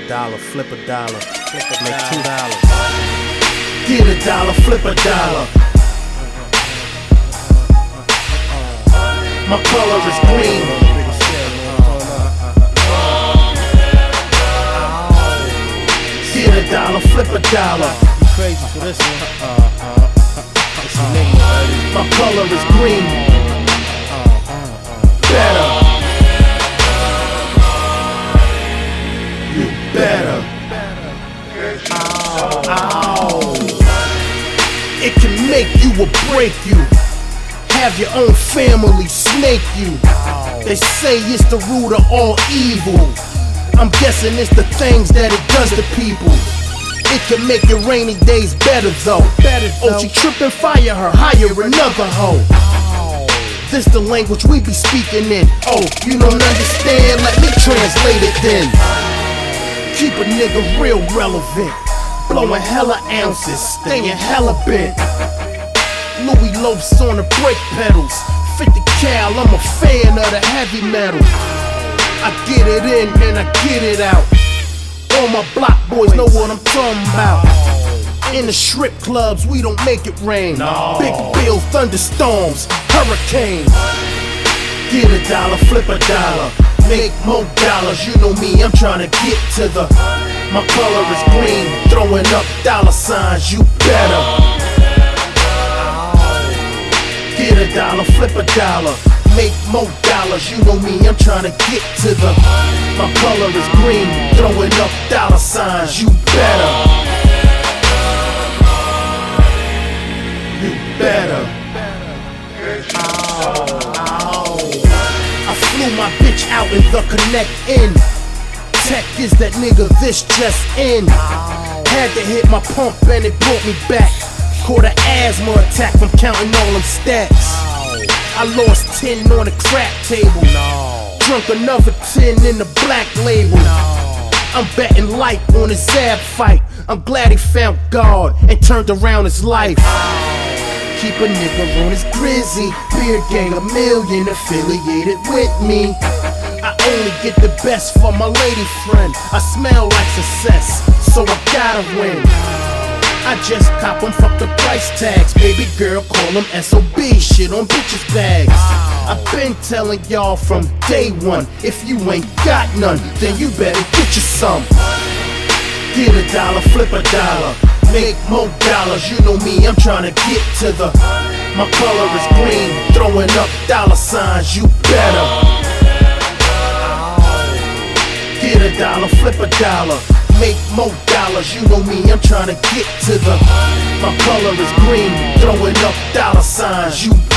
dollar, flip a dollar, make $2. Get a dollar, flip a dollar. My color is green. Get a dollar, flip a dollar. You crazy for this one? My color is green. Better. You better. Ow. It can make you or break you. Have your own family snake you. They say it's the root of all evil. I'm guessing it's the things that it does to people. It can make your rainy days better though. Oh, she trippin', fire her, hire another hoe. This the language we be speaking in. Oh, you don't understand? Let me translate it then. Keep a nigga real relevant. Blowing hella ounces, staying hella bent. Louis loafs on the brake pedals. 50 cal, I'm a fan of the heavy metal. I get it in and I get it out. All my block boys know what I'm talking about. In the strip clubs, we don't make it rain. Big bill, thunderstorms, hurricanes. Get a dollar, flip a dollar. Make more dollars, you know me, I'm trying to get to the. My color is green, throwing up dollar signs, you better. Get a dollar, flip a dollar. Make more dollars, you know me, I'm trying to get to the. My color is green, throwing up dollar signs, you better. You better. I flew my bitch out in the Connect in. Tech is that nigga, this just in. Had to hit my pump and it brought me back. Caught an asthma attack from counting all them stacks. I lost 10 on the crack table. Drunk another 10 in the black label. I'm betting light on his Zab fight. I'm glad he found God and turned around his life. Keep a nigga on his grizzy. Beer gang, a million affiliated with me. I only get the best for my lady friend. I smell like success, so I gotta win. I just cop them, fuck the price tags. Baby girl, call them SOB, shit on bitches' bags. I've been telling y'all from day one, if you ain't got none, then you better get you some. Get a dollar, flip a dollar. Make more dollars, you know me, I'm trying to get to the. My color is green, throwing up dollar signs, you better. Get a dollar, flip a dollar. Make more dollars, you know me, I'm trying to get to the. My color is green, throwing up dollar signs, you